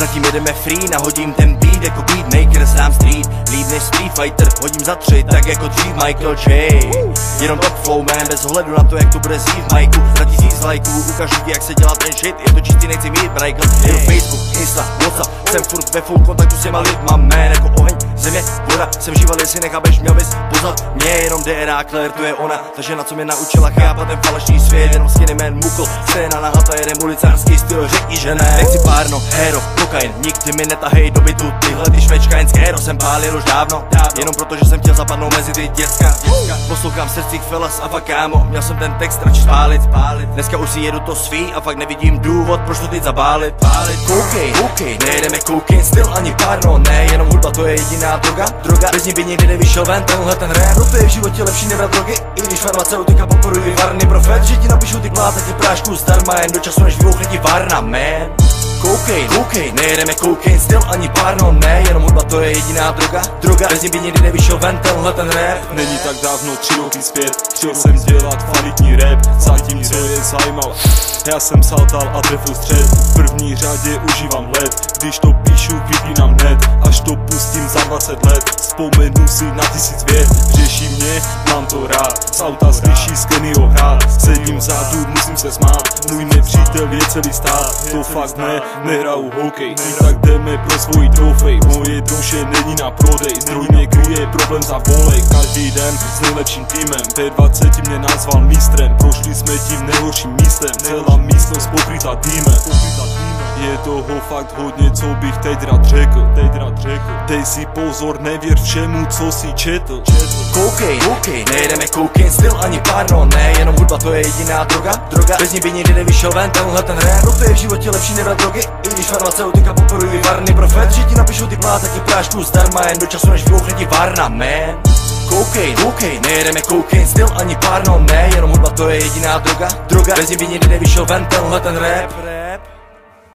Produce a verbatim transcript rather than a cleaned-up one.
Zatím jedeme free, nahodím ten beat jako beatmaker, sám street. Líp než Street Fighter, hodím za tři, tak jako dřív Michael J. Jenom top flow man, bez ohledu na to, jak to bude zít v majku. Za tisíc lajků, ukážu ti, jak se dělá ten shit. Je to čistý, nechci mít Michael. Jedu Facebook, Insta, WhatsApp, jsem furt ve full kontaktu s těma lidma, man. Jako oheň, země, voda, jsem živel, jestli nechápeš, měl bys poznat mě. Jenom D R A, Claire, to je ona, ta žena, co mě naučila chápat ten falešný svět. Jenom skinny man, mukl, scéna nahata, jedem ulicářský styl, řekni, že ne. Nechci párno, hero, kokain, nikdy mi netahej do bytu. Tyhle ty švečkaňské hero jsem pálil už dávno, dávno. Jenom proto, že jsem chtěl zapadnout mezi ty děcka. Poslouchám srdcích fellas a fakt kámo, měl jsem ten text radši spálit, spálit. Dneska už si jedu to svý a fakt nevidím důvod, proč to teď zabálit. Pálit. Cocaine, cocaine, nejedeme cocaine styl ani párno, ne, jenom hudba, to je jediná droga. Droga, bez ní by nikdy nevyšel ven tenhle ten rap. Proto je v životě lepší nebrat drogy, i když farmaceutika podporuje varný profet. Že ti napíšu ty plátek, ty prášku zdarma, jen do času než vybuchne ti varna, man. Cocaine, cocaine, nejedeme cocaine styl ani párno, ne, jenom hudba, to je jediná droga. Droga, bez ní by nikdy nevyšel ven tenhle ten rap. Není tak dávno, tři roky zpět, chtěl jsem dělat kvalitní rap, zatímco je zajímal. Já jsem saltal a trefil střed, v první řadě užívám led. Když to píšu, vypínám net, až to pustím za dvacet let. Vzpomenu si na tisíc vět, řeší mě, mám to rád. Z auta slyší Skennyho hrát, sedím vzadu, musím se smát. Můj nepřítel je celý stát, to fakt ne, nehraju hokej. I tak jdeme pro svoji trofej, moje duše není na prodej. Zdroj mě kryje problém za volej, každý den s nejlepším týmem. Ve dvaceti mě nazval mistrem, prošli jsme tím nejhorším místem. Celá místnost pokrytá dýmem. Je toho fakt hodně, co bych teď rád řekl, teď rád řekl. Dej si pozor, nevěř všemu, co si četl, četl. Cocaine, cocaine, nejedeme cocaine styl ani párno, ne, jenom hudba, to je jediná droga. Droga, bez ní by nikdy nevyšel ven tenhle ten rap. Proto je v životě lepší nebrat drogy, i když farmaceutika podporuje varný profet. Že ti napíšu ty plátek, ty prášku zdarma, jen do času než vybuchne ti varna, man. Cocaine, cocaine, nejedeme cocaine styl ani párno, ne, jenom hudba, to je jediná droga. Droga, bez ní by nikdy nevyšel ven tenhle ten rap.